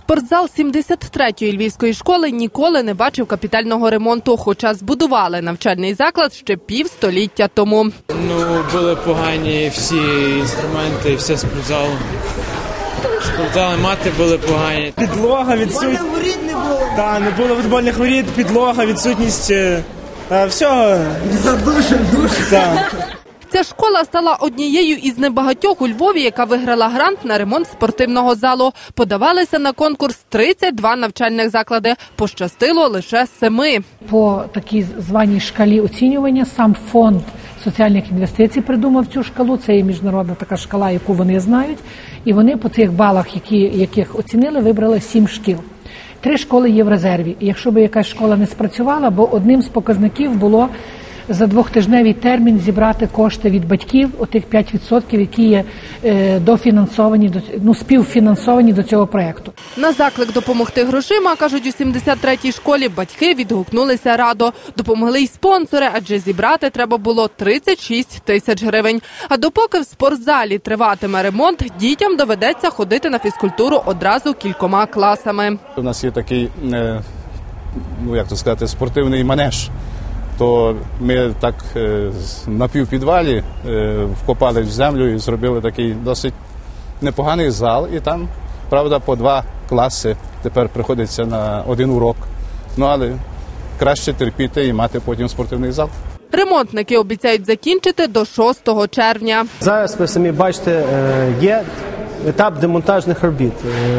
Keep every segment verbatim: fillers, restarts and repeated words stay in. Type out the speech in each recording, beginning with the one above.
Спортзал сімдесят третьої львівської школи ніколи не бачив капітального ремонту, хоча збудували навчальний заклад ще півстоліття тому. Ну, були погані всі інструменти, все спортзал. Спортзали, мати були погані. Підлога, відсутність. не було. Так, не було футбольних воріт, підлога, відсутність та, всього. Задушен, дуже. Ця школа стала однією із небагатьох у Львові, яка виграла грант на ремонт спортивного залу. Подавалися на конкурс тридцять два навчальних заклади. Пощастило лише семи. По такій званій шкалі оцінювання сам фонд соціальних інвестицій придумав цю шкалу. Це є міжнародна така шкала, яку вони знають. І вони по цих балах, які, яких оцінили, вибрали сім шкіл. Три школи є в резерві. І якщо б якась школа не спрацювала, бо одним з показників було за двохтижневий термін зібрати кошти від батьків, отих п'ять відсотків, які є е, дофінансовані, ну, співфінансовані до цього проєкту. На заклик допомогти грошима, кажуть у сімдесят третій школі, батьки відгукнулися радо. Допомогли й спонсори, адже зібрати треба було тридцять шість тисяч гривень. А допоки в спортзалі триватиме ремонт, дітям доведеться ходити на фізкультуру одразу кількома класами. У нас є такий, ну як то сказати, спортивний манеж. То ми так на півпідвалі вкопали в землю і зробили такий досить непоганий зал. І там, правда, по два класи тепер приходиться на один урок. Ну, але краще терпіти і мати потім спортивний зал. Ремонтники обіцяють закінчити до шостого червня. Зараз ви самі бачите, є етап демонтажних робіт.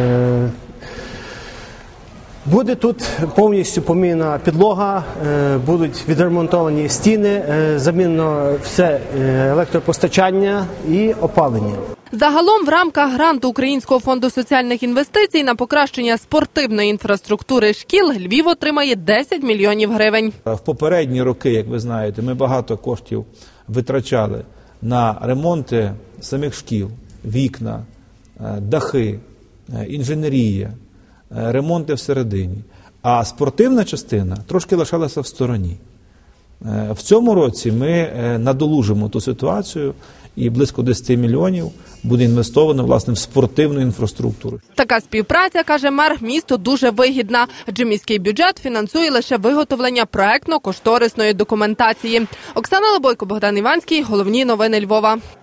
Буде тут повністю поміняна підлога, будуть відремонтовані стіни, замінено все електропостачання і опалення. Загалом в рамках гранту Українського фонду соціальних інвестицій на покращення спортивної інфраструктури шкіл Львів отримає десять мільйонів гривень. В попередні роки, як ви знаєте, ми багато коштів витрачали на ремонти самих шкіл, вікна, дахи, інженерія, ремонти всередині, а спортивна частина трошки лишалася в стороні. В цьому році ми надолужимо ту ситуацію і близько десять мільйонів буде інвестовано, власне, в спортивну інфраструктуру. Така співпраця, каже мер, місту дуже вигідна, адже міський бюджет фінансує лише виготовлення проектно-кошторисної документації. Оксана Лобойко, Богдан Іванський. Головні новини Львова.